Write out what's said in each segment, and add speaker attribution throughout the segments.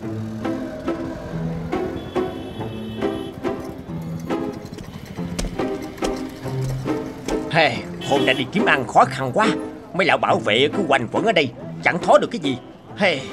Speaker 1: Hey, hôm nay đi kiếm ăn khó khăn quá. Mấy lão bảo vệ cứ quanh quẩn ở đây, chẳng thó được cái gì. Hey.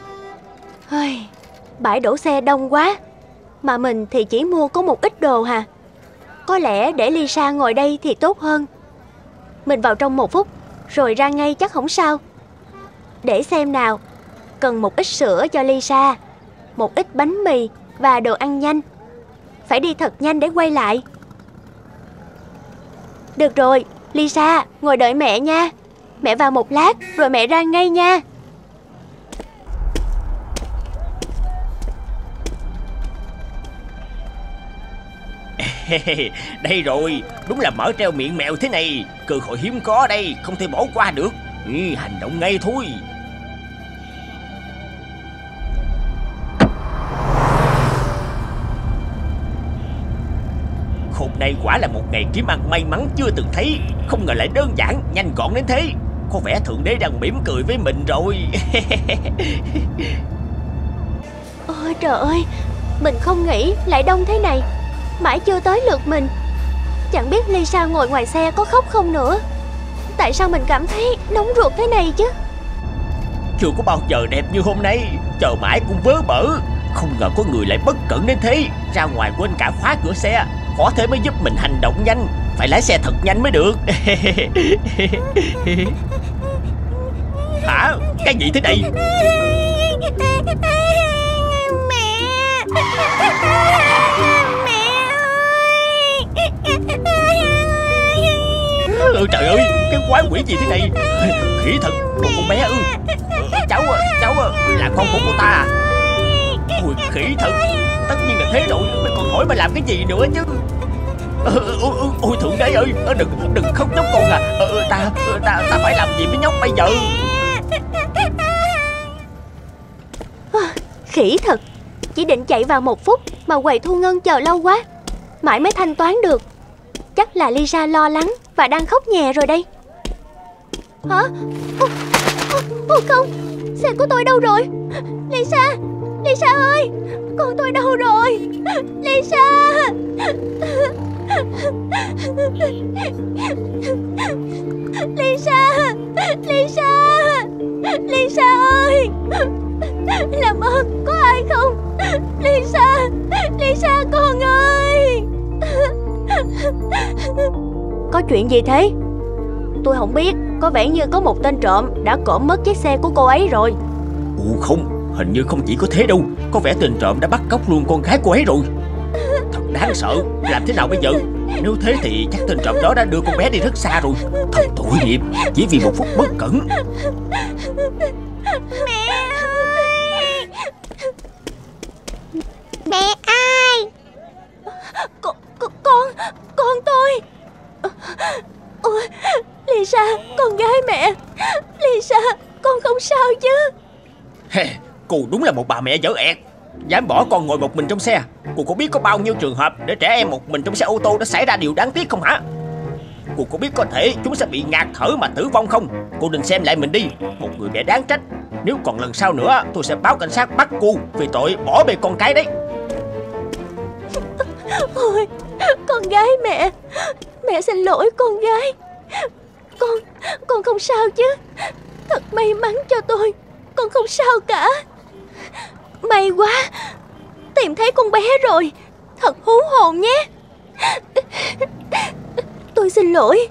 Speaker 2: Bãi đổ xe đông quá, mà mình thì chỉ mua có một ít đồ hà. Có lẽ để Lisa ngồi đây thì tốt hơn. Mình vào trong 1 phút rồi ra ngay chắc không sao. Để xem nào. Cần một ít sữa cho Lisa, một ít bánh mì và đồ ăn nhanh. Phải đi thật nhanh để quay lại. Được rồi, Lisa, ngồi đợi mẹ nha. Mẹ vào một lát rồi mẹ ra ngay nha.
Speaker 1: Đây rồi, đúng là mở treo miệng mèo thế này. Cơ hội hiếm có đây, không thể bỏ qua được. Hành động ngay thôi. Hôm nay quả là một ngày kiếm ăn may mắn chưa từng thấy. Không ngờ lại đơn giản, nhanh gọn đến thế. Có vẻ Thượng Đế đang mỉm cười với mình rồi.
Speaker 2: Ôi trời ơi, mình không nghĩ lại đông thế này. Mãi chưa tới lượt mình. Chẳng biết Lisa ngồi ngoài xe có khóc không nữa. Tại sao mình cảm thấy nóng ruột thế này chứ?
Speaker 1: Chưa có bao giờ đẹp như hôm nay. Chờ mãi cũng vớ bở. Không ngờ có người lại bất cẩn đến thế. Ra ngoài quên cả khóa cửa xe. Có thế mới giúp mình hành động nhanh. Phải lái xe thật nhanh mới được. Hả? Cái gì thế này? Trời ơi, cái quái quỷ gì thế này? Khỉ thật, một con bé ư? Cháu là con của cô ta à? Ôi khỉ thật, tất nhiên là thế rồi. Mình còn hỏi mà làm cái gì nữa chứ? Ôi Thượng Đế ơi, đừng khóc nhóc con à. Ta phải làm gì với nhóc bây giờ?
Speaker 2: Khỉ thật, chỉ định chạy vào 1 phút mà quầy thu ngân chờ lâu quá, mãi mới thanh toán được. Chắc là Lisa lo lắng và đang khóc nhè rồi đây. Hả? Không, xe của tôi đâu rồi? Lisa ơi, con tôi đâu rồi? Lisa ơi, làm ơn, có ai không? Lisa con ơi. Có chuyện gì thế? Tôi không biết, có vẻ như có một tên trộm đã cộm mất chiếc xe của cô ấy rồi.
Speaker 1: Không, hình như không chỉ có thế đâu. Có vẻ tên trộm đã bắt cóc luôn con gái cô ấy rồi. Thật đáng sợ, làm thế nào bây giờ? Nếu thế thì chắc tên trộm đó đã đưa con bé đi rất xa rồi. Thật tội nghiệp, chỉ vì 1 phút bất cẩn.
Speaker 3: Mẹ ơi! Mẹ ai?
Speaker 2: Con tôi. Ôi, Lisa, con gái mẹ. Lisa, con không sao chứ?
Speaker 1: Cô đúng là một bà mẹ dở ẹt. Dám bỏ con ngồi một mình trong xe. Cô có biết có bao nhiêu trường hợp để trẻ em một mình trong xe ô tô đã xảy ra điều đáng tiếc không hả? Cô có biết có thể chúng sẽ bị ngạt thở mà tử vong không? Cô định xem lại mình đi. Một người mẹ đáng trách. Nếu còn lần sau nữa tôi sẽ báo cảnh sát bắt cô vì tội bỏ bê con cái đấy.
Speaker 2: Ôi, con gái mẹ. Mẹ xin lỗi con gái. Con không sao chứ? Thật may mắn cho tôi. Con không sao cả. May quá, tìm thấy con bé rồi. Thật hú hồn nhé. Tôi xin lỗi.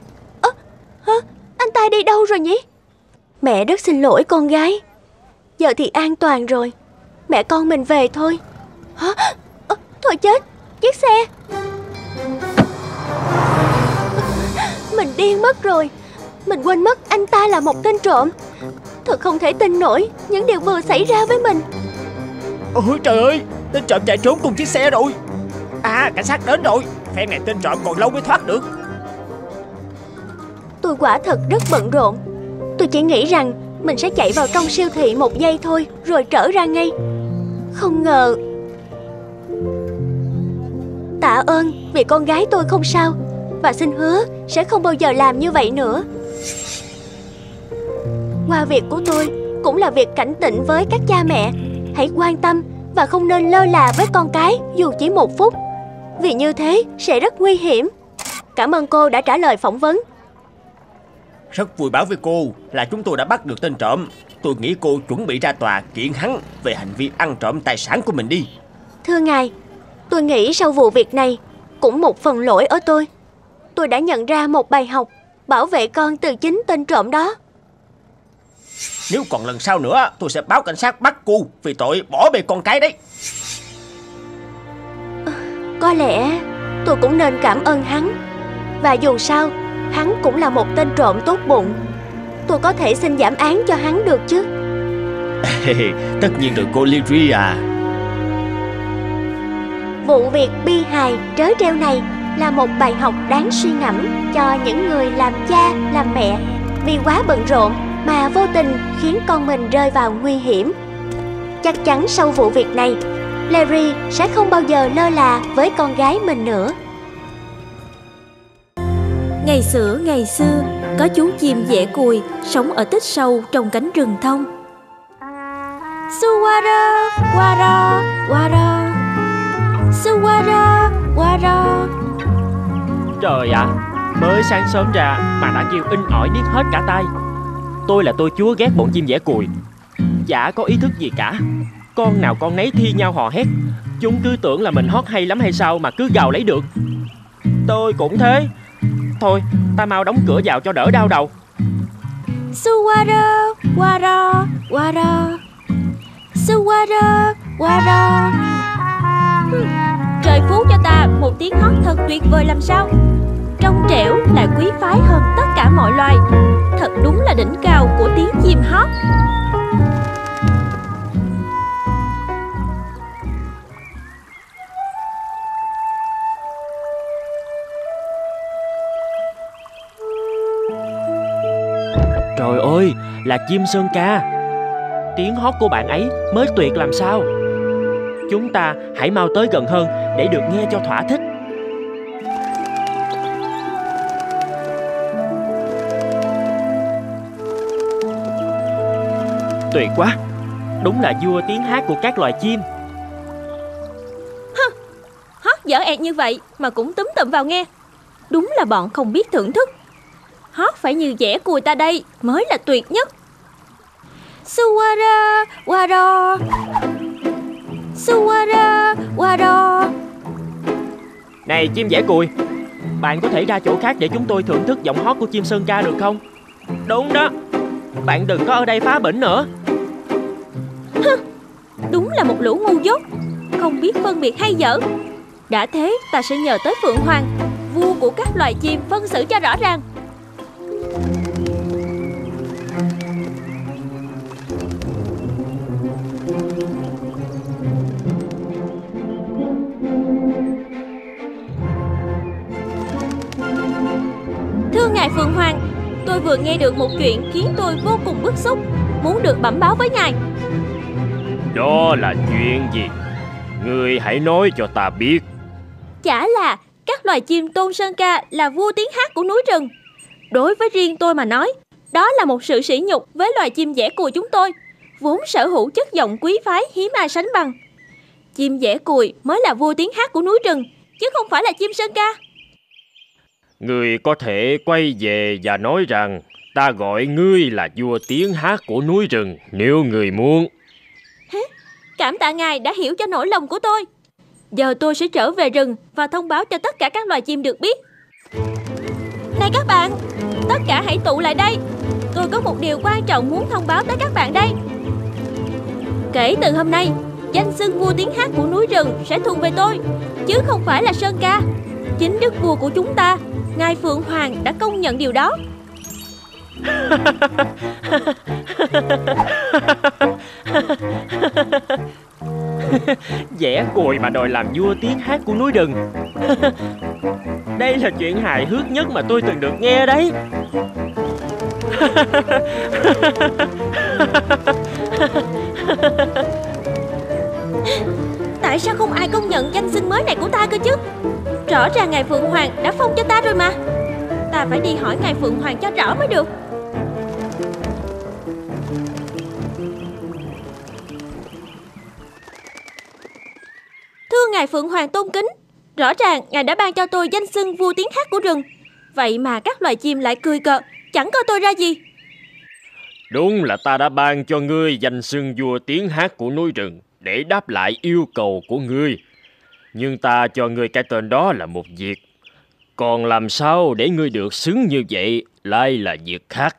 Speaker 2: Anh ta đi đâu rồi nhỉ? Mẹ rất xin lỗi con gái. Giờ thì an toàn rồi. Mẹ con mình về thôi. Thôi chết, chiếc xe. Mình điên mất rồi. Mình quên mất anh ta là một tên trộm. Thật không thể tin nổi những điều vừa xảy ra với mình.
Speaker 1: Ôi trời ơi, tên trộm chạy trốn cùng chiếc xe rồi. À, cảnh sát đến rồi. Phen này tên trộm còn lâu mới thoát được.
Speaker 2: Tôi quả thật rất bận rộn. Tôi chỉ nghĩ rằng mình sẽ chạy vào trong siêu thị 1 giây thôi rồi trở ra ngay. Không ngờ. Tạ ơn vì con gái tôi không sao. Và xin hứa sẽ không bao giờ làm như vậy nữa. Qua việc của tôi cũng là việc cảnh tỉnh với các cha mẹ. hãy quan tâm và không nên lơ là với con cái dù chỉ 1 phút, vì như thế sẽ rất nguy hiểm. Cảm ơn cô đã trả lời phỏng vấn.
Speaker 1: Rất vui báo với cô là chúng tôi đã bắt được tên trộm. Tôi nghĩ cô chuẩn bị ra tòa kiện hắn về hành vi ăn trộm tài sản của mình đi.
Speaker 2: Thưa ngài, tôi nghĩ sau vụ việc này cũng một phần lỗi ở tôi. Tôi đã nhận ra một bài học bảo vệ con từ chính tên trộm đó.
Speaker 1: Nếu còn lần sau nữa, tôi sẽ báo cảnh sát bắt cô vì tội bỏ bê con cái đấy.
Speaker 2: Có lẽ tôi cũng nên cảm ơn hắn. Và dù sao, hắn cũng là một tên trộm tốt bụng. Tôi có thể xin giảm án cho hắn được chứ?
Speaker 1: Tất nhiên rồi cô Lyria à.
Speaker 2: Vụ việc bi hài trớ trêu này là một bài học đáng suy ngẫm cho những người làm cha, làm mẹ vì quá bận rộn mà vô tình khiến con mình rơi vào nguy hiểm. Chắc chắn sau vụ việc này, Larry sẽ không bao giờ lơ là với con gái mình nữa.
Speaker 4: Ngày xưa, có chú chim dẻ cùi sống ở tích sâu trong cánh rừng thông. Suwara, wara, wara. Suwara, wara.
Speaker 5: Trời ạ, mới sáng sớm ra mà đã kêu in ỏi điếc hết cả tai. Tôi là tôi chúa ghét bọn chim dẻ cùi, chả có ý thức gì cả. Con nào con nấy thi nhau hò hét. Chúng cứ tưởng là mình hót hay lắm hay sao mà cứ gào lấy được. Tôi cũng thế. Thôi, ta mau đóng cửa vào cho đỡ đau đầu.
Speaker 4: Suwara, wara, wara. Suwara, wara. Trời phú cho ta một tiếng hót thật tuyệt vời làm sao. Trong trẻo lại quý phái hơn tất cả mọi loài. Thật đúng là đỉnh cao của tiếng chim hót.
Speaker 5: Trời ơi, là chim sơn ca. Tiếng hót của bạn ấy mới tuyệt làm sao. Chúng ta hãy mau tới gần hơn để được nghe cho thỏa thích. Tuyệt quá, đúng là vua tiếng hát của các loài chim.
Speaker 4: Hót dở ẹt như vậy mà cũng túm tụm vào nghe. Đúng là bọn không biết thưởng thức. Hót phải như dẻ cùi ta đây mới là tuyệt nhất. Suwara, wara. Suwara, wara.
Speaker 5: Này chim dẻ cùi, bạn có thể ra chỗ khác để chúng tôi thưởng thức giọng hót của chim sơn ca được không? Đúng đó, bạn đừng có ở đây phá bỉnh nữa.
Speaker 4: Đúng là một lũ ngu dốt, không biết phân biệt hay dở. Đã thế ta sẽ nhờ tới Phượng Hoàng, vua của các loài chim, phân xử cho rõ ràng. Thưa ngài Phượng Hoàng, tôi vừa nghe được một chuyện khiến tôi vô cùng bức xúc, muốn được bẩm báo với ngài.
Speaker 5: Đó là chuyện gì? Ngươi hãy nói cho ta biết.
Speaker 4: Chả là các loài chim tôn sơn ca là vua tiếng hát của núi rừng. Đối với riêng tôi mà nói, đó là một sự sỉ nhục với loài chim dẻ cùi chúng tôi, vốn sở hữu chất giọng quý phái hiếm ai sánh bằng. Chim dẻ cùi mới là vua tiếng hát của núi rừng, chứ không phải là chim sơn ca.
Speaker 5: Ngươi có thể quay về và nói rằng ta gọi ngươi là vua tiếng hát của núi rừng nếu ngươi muốn.
Speaker 4: Cảm tạ ngài đã hiểu cho nỗi lòng của tôi. Giờ tôi sẽ trở về rừng và thông báo cho tất cả các loài chim được biết. Này các bạn, tất cả hãy tụ lại đây. Tôi có một điều quan trọng muốn thông báo tới các bạn đây. Kể từ hôm nay, danh xưng vua tiếng hát của núi rừng sẽ thuộc về tôi, chứ không phải là sơn ca. Chính đức vua của chúng ta, ngài Phượng Hoàng đã công nhận điều đó.
Speaker 5: Dẻ cùi mà đòi làm vua tiếng hát của núi rừng. Đây là chuyện hài hước nhất mà tôi từng được nghe đấy.
Speaker 4: Tại sao không ai công nhận danh xưng mới này của ta cơ chứ? Rõ ràng ngài Phượng Hoàng đã phong cho ta rồi mà. Ta phải đi hỏi ngài Phượng Hoàng cho rõ mới được. ơn ngài Phượng Hoàng tôn kính. Rõ ràng ngài đã ban cho tôi danh xưng vua tiếng hát của rừng. Vậy mà các loài chim lại cười cợt, chẳng coi tôi ra gì.
Speaker 5: Đúng là ta đã ban cho ngươi danh xưng vua tiếng hát của núi rừng để đáp lại yêu cầu của ngươi. Nhưng ta cho ngươi cái tên đó là một việc. Còn làm sao để ngươi được xứng như vậy lại là việc khác.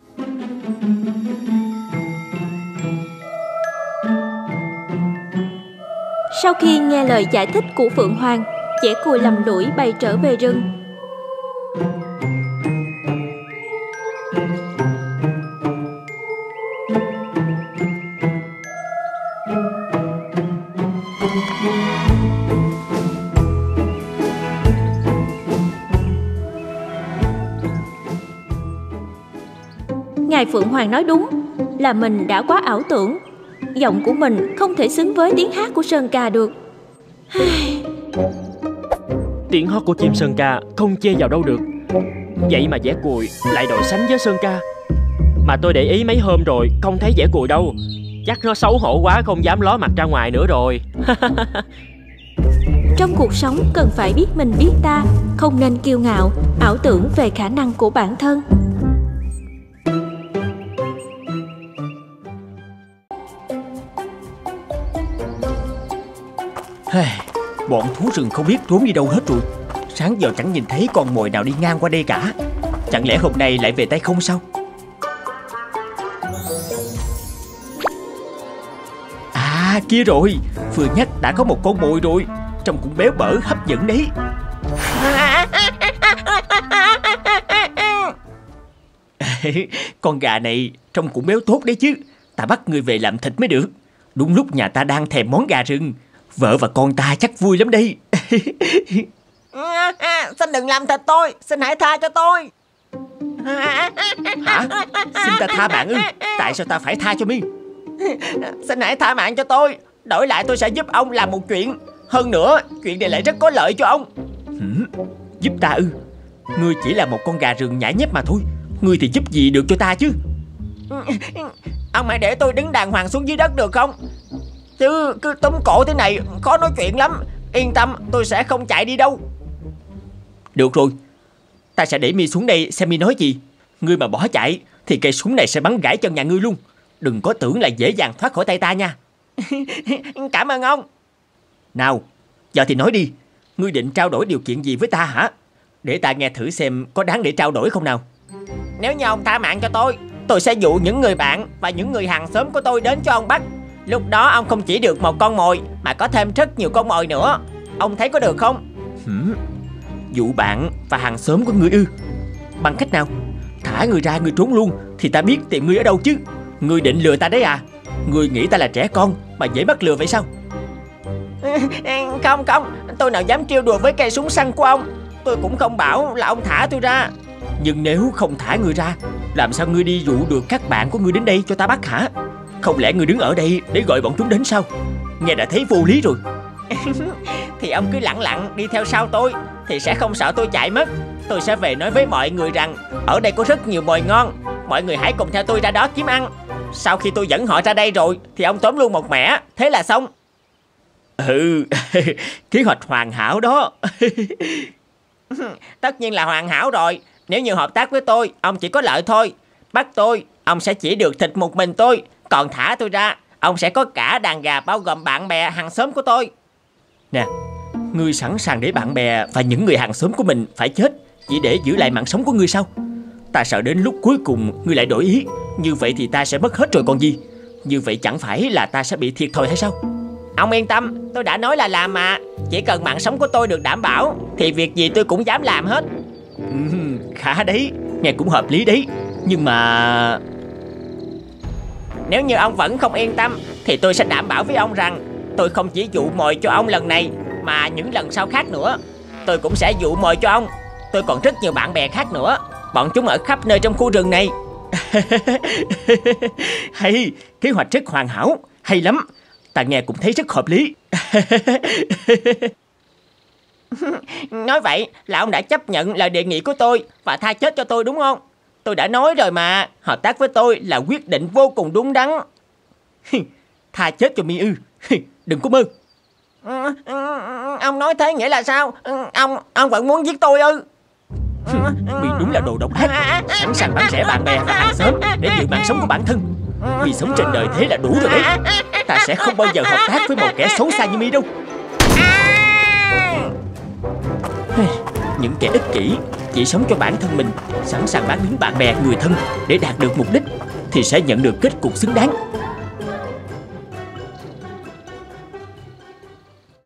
Speaker 4: Sau khi nghe lời giải thích của Phượng Hoàng, Dẻ Cùi lầm lũi bay trở về rừng. Ngài Phượng Hoàng nói đúng, là mình đã quá ảo tưởng. Giọng của mình không thể xứng với tiếng hát của Sơn Ca được.
Speaker 5: Tiếng hót của chim Sơn Ca không chê vào đâu được. Vậy mà Dẻ Cùi lại đội sánh với Sơn Ca. Mà tôi để ý mấy hôm rồi không thấy Dẻ Cùi đâu. Chắc nó xấu hổ quá không dám ló mặt ra ngoài nữa rồi.
Speaker 4: Trong cuộc sống cần phải biết mình biết ta, không nên kiêu ngạo, ảo tưởng về khả năng của bản thân.
Speaker 1: Bọn thú rừng không biết trốn đi đâu hết rồi. Sáng giờ chẳng nhìn thấy con mồi nào đi ngang qua đây cả. Chẳng lẽ hôm nay lại về tay không sao? À kia rồi, vừa nhắc đã có một con mồi rồi. Trông cũng béo bở hấp dẫn đấy. Con gà này trông cũng béo tốt đấy chứ. Ta bắt người về làm thịt mới được. Đúng lúc nhà ta đang thèm món gà rừng. Vợ và con ta chắc vui lắm đây.
Speaker 6: Xin đừng làm thịt tôi, xin hãy tha cho tôi.
Speaker 1: Hả? Xin ta tha mạng ư? Tại sao ta phải tha cho mi?
Speaker 6: Xin hãy tha mạng cho tôi. Đổi lại tôi sẽ giúp ông làm một chuyện. Hơn nữa, chuyện này lại rất có lợi cho ông.
Speaker 1: Giúp ta ư? Ngươi chỉ là một con gà rừng nhãi nhép mà thôi. Ngươi thì giúp gì được cho ta chứ?
Speaker 6: Ông hãy để tôi đứng đàng hoàng xuống dưới đất được không? Chứ cứ túm cổ thế này khó nói chuyện lắm. Yên tâm, tôi sẽ không chạy đi đâu.
Speaker 1: Được rồi, ta sẽ để mi xuống đây xem mi nói gì. Ngươi mà bỏ chạy thì cây súng này sẽ bắn gãy chân nhà ngươi luôn. Đừng có tưởng là dễ dàng thoát khỏi tay ta nha.
Speaker 6: Cảm ơn ông.
Speaker 1: Nào, giờ thì nói đi. Ngươi định trao đổi điều kiện gì với ta hả? Để ta nghe thử xem có đáng để trao đổi không nào.
Speaker 6: Nếu như ông tha mạng cho tôi sẽ dụ những người bạn và những người hàng xóm của tôi đến cho ông bắt. Lúc đó ông không chỉ được một con mồi mà có thêm rất nhiều con mồi nữa. Ông thấy có được không?
Speaker 1: Dụ bạn và hàng xóm của ngươi ư? Bằng cách nào? Thả ngươi ra ngươi trốn luôn thì ta biết tìm ngươi ở đâu chứ. Ngươi định lừa ta đấy à? Ngươi nghĩ ta là trẻ con mà dễ bắt lừa vậy sao?
Speaker 6: Không, tôi nào dám trêu đùa với cây súng săn của ông. Tôi cũng không bảo là ông thả tôi ra.
Speaker 1: Nhưng nếu không thả ngươi ra, làm sao ngươi đi dụ được các bạn của ngươi đến đây cho ta bắt hả? Không lẽ ngươi đứng ở đây để gọi bọn chúng đến sao? Nghe đã thấy vô lý rồi.
Speaker 6: Thì ông cứ lặng lặng đi theo sau tôi thì sẽ không sợ tôi chạy mất. Tôi sẽ về nói với mọi người rằng ở đây có rất nhiều mồi ngon. Mọi người hãy cùng theo tôi ra đó kiếm ăn. Sau khi tôi dẫn họ ra đây rồi thì ông tóm luôn một mẻ. Thế là xong.
Speaker 1: Kế hoạch hoàn hảo đó.
Speaker 6: Tất nhiên là hoàn hảo rồi. Nếu như hợp tác với tôi, ông chỉ có lợi thôi. Bắt tôi, ông sẽ chỉ được thịt một mình tôi. Còn thả tôi ra, ông sẽ có cả đàn gà bao gồm bạn bè hàng xóm của tôi.
Speaker 1: Nè, ngươi sẵn sàng để bạn bè và những người hàng xóm của mình phải chết chỉ để giữ lại mạng sống của ngươi sao? Ta sợ đến lúc cuối cùng ngươi lại đổi ý. Như vậy thì ta sẽ mất hết rồi còn gì. Như vậy chẳng phải là ta sẽ bị thiệt thòi hay sao?
Speaker 6: Ông yên tâm, tôi đã nói là làm mà. Chỉ cần mạng sống của tôi được đảm bảo thì việc gì tôi cũng dám làm hết.
Speaker 1: Khá đấy, nghe cũng hợp lý đấy. Nhưng mà...
Speaker 6: Nếu như ông vẫn không yên tâm thì tôi sẽ đảm bảo với ông rằng tôi không chỉ dụ mồi cho ông lần này mà những lần sau khác nữa. Tôi cũng sẽ dụ mồi cho ông. Tôi còn rất nhiều bạn bè khác nữa. Bọn chúng ở khắp nơi trong khu rừng này.
Speaker 1: Hay, kế hoạch rất hoàn hảo. Hay lắm, ta nghe cũng thấy rất hợp lý.
Speaker 6: Nói vậy là ông đã chấp nhận lời đề nghị của tôi và tha chết cho tôi đúng không? Tôi đã nói rồi mà, hợp tác với tôi là quyết định vô cùng đúng đắn.
Speaker 1: Tha chết cho mi ư? Đừng có mơ.
Speaker 6: Ông nói thế nghĩa là sao? Ông vẫn muốn giết tôi ư?
Speaker 1: Mi đúng là đồ độc ác, sẵn sàng bán rẻ bạn bè và hàng xóm để giữ mạng sống của bản thân. Mi sống trên đời thế là đủ rồi đấy. Ta sẽ không bao giờ hợp tác với một kẻ xấu xa như Mi đâu. Những kẻ ích kỷ chỉ sống cho bản thân mình, sẵn sàng bán đứng bạn bè người thân để đạt được mục đích, thì sẽ nhận được kết cục xứng đáng.